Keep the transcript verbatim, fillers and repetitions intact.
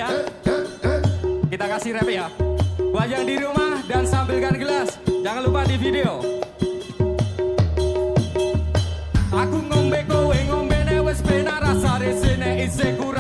ya. Kita kasih rap ya. Buat yang di rumah dan sambilkan gelas, jangan lupa di video. Aku ngombe kowe ngombe ne wes pena rasa resine ise kurang.